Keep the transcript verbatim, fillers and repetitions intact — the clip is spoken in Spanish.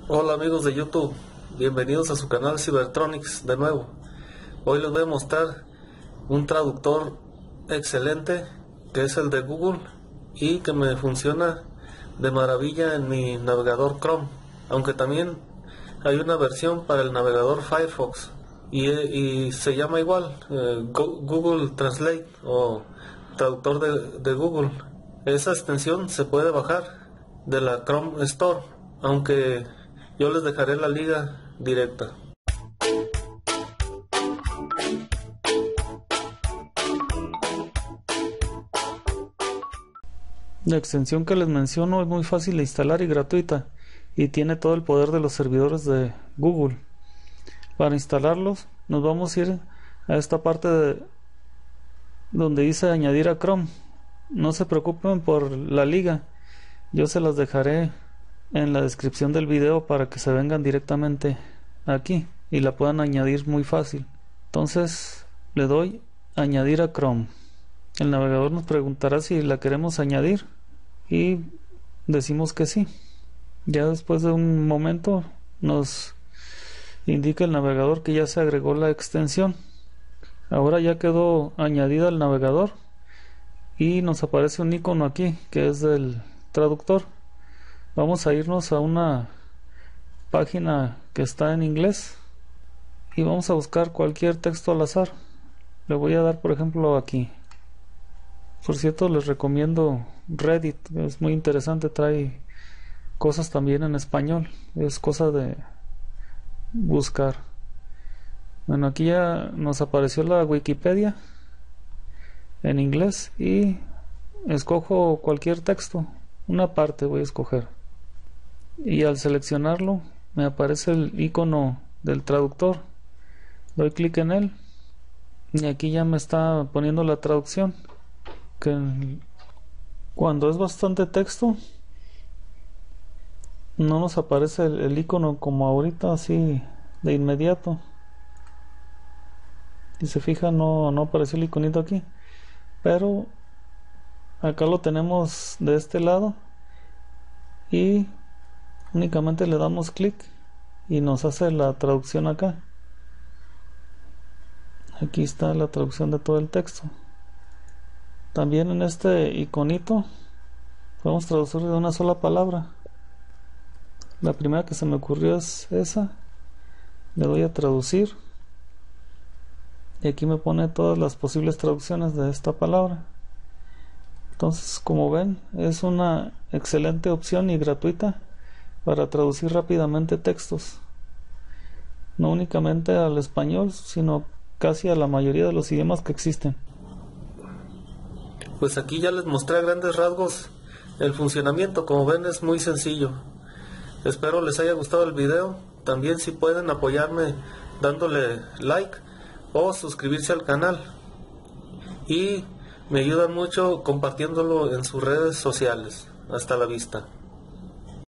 Hola amigos de YouTube, bienvenidos a su canal Cybertronics de nuevo. Hoy les voy a mostrar un traductor excelente que es el de Google y que me funciona de maravilla en mi navegador Chrome, aunque también hay una versión para el navegador Firefox y, y se llama igual eh, Google Translate o traductor de, de Google. Esa extensión se puede bajar de la Chrome Store, aunque yo les dejaré la liga directa. La extensión que les menciono es muy fácil de instalar y gratuita, y tiene todo el poder de los servidores de Google. Para instalarlos nos vamos a ir a esta parte de donde dice añadir a Chrome. No se preocupen por la liga, yo se las dejaré en la descripción del video para que se vengan directamente aquí y la puedan añadir muy fácil. Entonces le doy añadir a Chrome. El navegador nos preguntará si la queremos añadir y decimos que sí. Ya después de un momento nos indica el navegador que ya se agregó la extensión. Ahora ya quedó añadida al navegador y nos aparece un icono aquí que es del traductor. Vamos a irnos a una página que está en inglés y vamos a buscar cualquier texto al azar. Le voy a dar por ejemplo aquí. Por cierto, les recomiendo Reddit, es muy interesante, trae cosas también en español, es cosa de buscar. Bueno, aquí ya nos apareció la Wikipedia en inglés y escojo cualquier texto, una parte voy a escoger. Y al seleccionarlo me aparece el icono del traductor, doy clic en él y aquí ya me está poniendo la traducción, que cuando es bastante texto no nos aparece el, el icono como ahorita así de inmediato. Si se fija no, no apareció el iconito aquí, pero acá lo tenemos de este lado y únicamente le damos clic y nos hace la traducción acá. Aquí está la traducción de todo el texto. También en este iconito podemos traducir de una sola palabra. La primera que se me ocurrió es esa. Le doy a traducir y aquí me pone todas las posibles traducciones de esta palabra. Entonces, como ven, es una excelente opción y gratuita para traducir rápidamente textos, no únicamente al español, sino casi a la mayoría de los idiomas que existen. Pues aquí ya les mostré a grandes rasgos el funcionamiento. Como ven, es muy sencillo. Espero les haya gustado el video. También si pueden apoyarme dándole like o suscribirse al canal, y me ayudan mucho compartiéndolo en sus redes sociales. Hasta la vista.